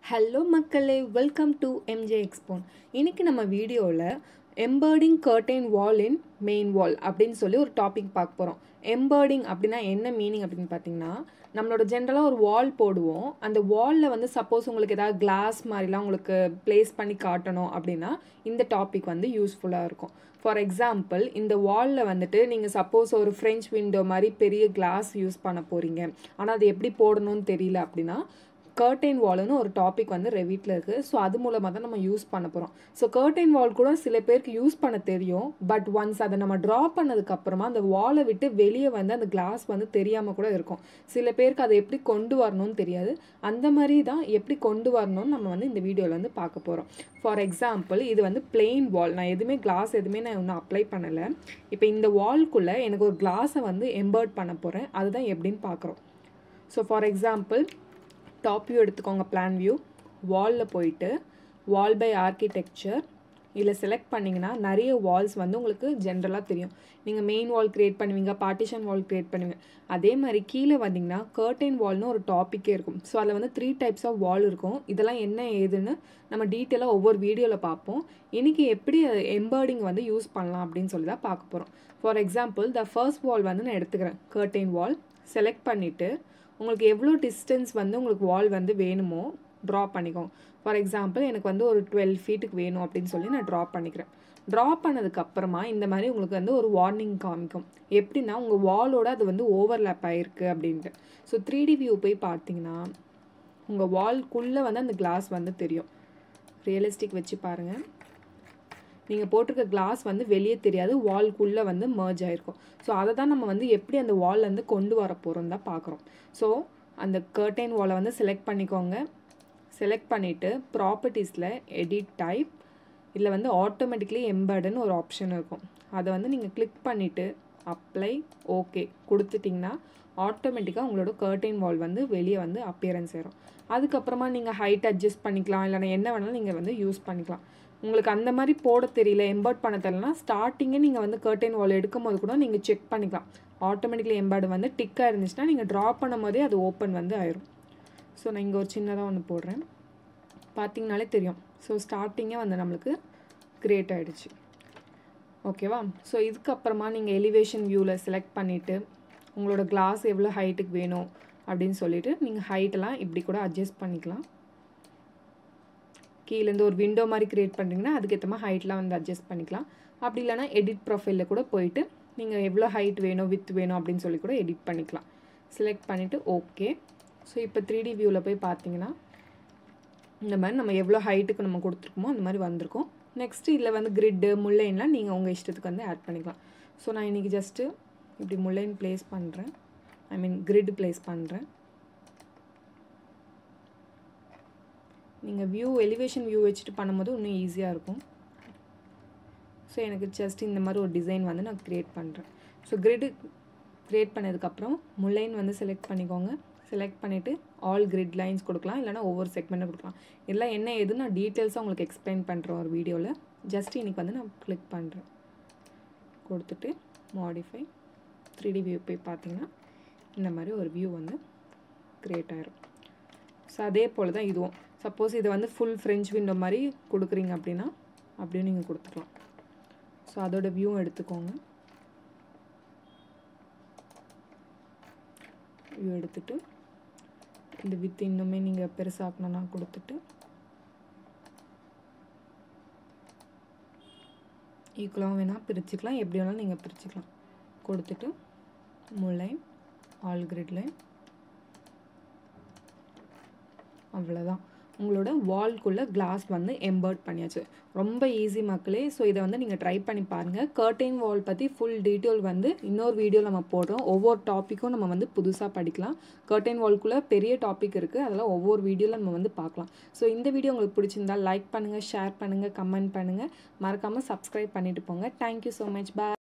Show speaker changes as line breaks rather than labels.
Hello மக்களே, welcome to MJ எக்ஸ்போன். இன்றைக்கி நம்ம வீடியோவில் எம்பர்டிங் கர்டைன் வால் இன் மெயின் வால் அப்படின்னு சொல்லி ஒரு டாபிக் பார்க்க போகிறோம். எம்பர்டிங் அப்படின்னா என்ன மீனிங் அப்படின்னு பார்த்தீங்கன்னா, நம்மளோட ஜென்ரலாக ஒரு வால் போடுவோம். அந்த வாலில் வந்து சப்போஸ் உங்களுக்கு ஏதாவது கிளாஸ் மாதிரிலாம் உங்களுக்கு ப்ளேஸ் பண்ணி காட்டணும் அப்படின்னா இந்த டாபிக் வந்து யூஸ்ஃபுல்லாக இருக்கும். ஃபார் எக்ஸாம்பிள், இந்த வாலில் வந்துட்டு நீங்கள் சப்போஸ் ஒரு ஃப்ரெஞ்ச் விண்டோ மாதிரி பெரிய கிளாஸ் யூஸ் பண்ண போகிறீங்க, ஆனால் அது எப்படி போடணும்னு தெரியல அப்படின்னா கர்டைன் வால்னு ஒரு டாபிக் வந்து ரெவிட்டில் இருக்குது. ஸோ அது மூலமாக தான் நம்ம யூஸ் பண்ண போகிறோம். ஸோ கர்டைன் வால் கூட சில பேருக்கு யூஸ் பண்ண தெரியும். பட் ஒன்ஸ் அதை நம்ம ட்ரா பண்ணதுக்கப்புறமா அந்த வாலை விட்டு வெளியே வந்து அந்த கிளாஸ் வந்து தெரியாமல் கூட இருக்கும். சில பேருக்கு அதை எப்படி கொண்டு வரணும்னு தெரியாது. அந்த மாதிரி தான் எப்படி கொண்டு வரணும்னு நம்ம வந்து இந்த வீடியோவில் வந்து பார்க்க போகிறோம். ஃபார் எக்ஸாம்பிள், இது வந்து பிளெயின் வால். நான் எதுவுமே கிளாஸ் எதுவுமே நான் இன்னும் அப்ளை பண்ணலை. இப்போ இந்த வால்குள்ளே எனக்கு ஒரு கிளாஸை வந்து எம்பர்ட் பண்ண போகிறேன். அதுதான் எப்படின்னு பார்க்குறோம். So for example, top view எடுத்துக்கோங்க, பிளான் வியூ. வாலில் போயிட்டு வால் பை ஆர்கிடெக்சர் இதில் செலக்ட் பண்ணிங்கன்னா நிறைய வால்ஸ் வந்து உங்களுக்கு ஜென்ரலாக தெரியும். நீங்கள் மெயின் வால் க்ரியேட் பண்ணுவீங்க, பார்ட்டிஷன் வால் க்ரியேட் பண்ணுவீங்க. அதே மாதிரி கீழே வந்தீங்கன்னா கர்டைன் வால்னு ஒரு டாப்பிக்கே இருக்கும். ஸோ அதில் வந்து 3 டைப்ஸ் ஆஃப் வால் இருக்கும். இதெல்லாம் என்ன ஏதுன்னு நம்ம டீட்டெயிலாக ஒவ்வொரு வீடியோவில் பார்ப்போம். இன்றைக்கி எப்படி எம்பர்டிங் வந்து யூஸ் பண்ணலாம் அப்படின்னு சொல்லி தான் பார்க்க போகிறோம். For example, the first wall வந்து நான் எடுத்துக்கிறேன். கர்டைன் வால் செலக்ட் பண்ணிவிட்டு உங்களுக்கு எவ்வளோ டிஸ்டன்ஸ் வந்து உங்களுக்கு வால் வந்து வேணுமோ ட்ரா பண்ணிக்கோங்க. ஃபார் எக்ஸாம்பிள், எனக்கு வந்து ஒரு 12 ஃபீட்டுக்கு வேணும் அப்படின்னு சொல்லி நான் ட்ரா பண்ணிக்கிறேன். ட்ரா பண்ணதுக்கப்புறமா இந்த மாதிரி உங்களுக்கு வந்து ஒரு வார்னிங் காமிக்கும். எப்படின்னா உங்கள் வாலோட அது வந்து ஓவர்லேப் ஆகிருக்கு அப்படின்ட்டு. ஸோ 3D வியூ போய் பார்த்தீங்கன்னா உங்கள் வால்குள்ளே வந்து அந்த கிளாஸ் வந்து தெரியும். ரியலிஸ்டிக் வச்சு பாருங்கள். நீங்கள் போட்டிருக்க கிளாஸ் வந்து வெளியே தெரியாது, வால்குள்ளே வந்து மர்ஜ் ஆகிருக்கும். ஸோ அதை தான் நம்ம வந்து எப்படி அந்த வால்லேருந்து கொண்டு வர போகிறோம் தான் பார்க்குறோம். ஸோ அந்த கர்டைன் வாலை வந்து செலக்ட் பண்ணிக்கோங்க. செலக்ட் பண்ணிவிட்டு ப்ராப்பர்ட்டிஸில் எடிட் டைப், இதில் வந்து ஆட்டோமேட்டிக்லி எம்பர்டுன்னு ஒரு ஆப்ஷன் இருக்கும். அதை வந்து நீங்கள் கிளிக் பண்ணிவிட்டு அப்ளை ஓகே கொடுத்துட்டிங்கன்னா ஆட்டோமேட்டிக்காக உங்களோட கர்டைன் வால் வந்து வெளியே வந்து அப்பியரன்ஸ் ஆயிரும். அதுக்கப்புறமா நீங்கள் ஹைட் அட்ஜஸ்ட் பண்ணிக்கலாம், இல்லைனா என்ன வேணாலும் நீங்கள் வந்து யூஸ் பண்ணிக்கலாம். உங்களுக்கு அந்த மாதிரி போட தெரியல, எம்பர்ட் பண்ண தெரியலனா ஸ்டார்டிங்கே நீங்கள் வந்து கர்டைன் வால் எடுக்கும் போது கூட நீங்கள் செக் பண்ணிக்கலாம். ஆட்டோமேட்டிக்லி எம்பர்டு வந்து டிக்காக இருந்துச்சுன்னா நீங்கள் ட்ரா பண்ணும் போதே அது ஓப்பன் வந்து ஆயிரும். ஸோ நான் இங்கே ஒரு சின்னதாக ஒன்று போடுறேன், பார்த்தீங்கனாலே தெரியும். ஸோ ஸ்டார்டிங்கே வந்து நம்மளுக்கு கிரியேட் ஆகிடுச்சு. ஓகேவா? ஸோ இதுக்கப்புறமா நீங்கள் எலிவேஷன் வியூவில் செலக்ட் பண்ணிவிட்டு உங்களோட கிளாஸ் எவ்வளோ ஹைட்டுக்கு வேணும் அப்படின்னு சொல்லிவிட்டு நீங்கள் ஹைட்டெல்லாம் இப்படி கூட அட்ஜஸ்ட் பண்ணிக்கலாம். கீழேருந்து ஒரு விண்டோ மாதிரி க்ரியேட் பண்ணுறீங்கன்னா அதுக்கேற்ற மாதிரி ஹைட்லாம் வந்து அட்ஜஸ்ட் பண்ணிக்கலாம். அப்படி இல்லைனா எடிட் ப்ரொஃபைலில் கூட போயிட்டு நீங்கள் எவ்வளோ ஹைட் வேணும், வித் வேணும் அப்படின்னு சொல்லி கூட எடிட் பண்ணிக்கலாம். செலக்ட் பண்ணிவிட்டு ஓகே. ஸோ இப்போ 3D வியூவில் போய் பார்த்தீங்கன்னா இந்த மாதிரி நம்ம எவ்வளோ ஹைட்டுக்கு நம்ம கொடுத்துருக்கோமோ அந்த மாதிரி வந்திருக்கும். நெக்ஸ்ட்டு இதில் வந்து கிரிட்டு முல்லைன்லாம் நீங்கள் உங்கள் இஷ்டத்துக்கு வந்து ஆட் பண்ணிக்கலாம். ஸோ நான் இன்றைக்கி ஜஸ்ட்டு இப்படி முல்லைன் ப்ளேஸ் பண்ணுறேன், கிரிட் ப்ளேஸ் பண்ணுறேன். நீங்கள் வியூ எலிவேஷன் வியூ வச்சுட்டு பண்ணும்போது இன்னும் ஈஸியாக இருக்கும். ஸோ எனக்கு ஜஸ்ட் இந்த மாதிரி ஒரு டிசைன் வந்து நான் க்ரியேட் பண்ணுறேன். ஸோ கிரிட் க்ரியேட் பண்ணதுக்கப்புறம் முல்லைன் வந்து செலக்ட் பண்ணிக்கோங்க. செலக்ட் பண்ணிவிட்டு ஆல் கிரிட் லைன்ஸ் கொடுக்கலாம், இல்லைனா ஒவ்வொரு செக்மெண்ட்டாக கொடுக்கலாம். இதெல்லாம் என்ன ஏதுன்னு நான் டீட்டெயில்ஸாக உங்களுக்கு எக்ஸ்பிளைன் பண்ணுறேன் ஒரு வீடியோவில். ஜஸ்ட் இன்றைக்கி வந்து நான் கிளிக் பண்ணுறேன், கொடுத்துட்டு மாடிஃபை 3D வியூ போய் பார்த்தீங்கன்னா இந்த மாதிரி ஒரு வியூ வந்து க்ரியேட் ஆகிரும். ஸோ அதே போல் தான் இதுவும். சப்போஸ் இதை வந்து ஃபுல் ஃப்ரெஞ்ச் விண்டோ மாதிரி கொடுக்குறீங்க அப்படின்னா அப்படியும் நீங்கள் கொடுத்துக்கலாம். ஸோ அதோட வியூவும் எடுத்துக்கோங்க. வியூ எடுத்துகிட்டு இந்த வித் இன்னுமே நீங்கள் பெருசாக்கணும்னா கொடுத்துட்டு ஈக்குவலாகவும் வேணால் பிரிச்சுக்கலாம், எப்படி வேணாலும் நீங்கள் பிரிச்சுக்கலாம். கொடுத்துட்டு முல்லைன் ஆல் கிரிட் லைன், அவ்வளோதான். உங்களோட வால்குள்ளே கிளாஸ் வந்து எம்பர்ட் பண்ணியாச்சு. ரொம்ப ஈஸி மக்களே. ஸோ இதை வந்து நீங்கள் ட்ரை பண்ணி பாருங்கள். கர்டைன் வால் பற்றி ஃபுல் டீட்டெயில் வந்து இன்னொரு வீடியோவில் நம்ம போடுறோம். ஒவ்வொரு டாப்பிக்கும் நம்ம வந்து புதுசாக படிக்கலாம். கர்டைன் வால்குள்ளே பெரிய டாபிக் இருக்குது, அதெல்லாம் ஒவ்வொரு வீடியோவில் நம்ம வந்து பார்க்கலாம். ஸோ இந்த வீடியோ உங்களுக்கு பிடிச்சிருந்தால் லைக் பண்ணுங்கள், ஷேர் பண்ணுங்கள், கமெண்ட் பண்ணுங்கள். மறக்காமல் சப்ஸ்கிரைப் பண்ணிவிட்டு போங்க. Thank you so much. பாய்.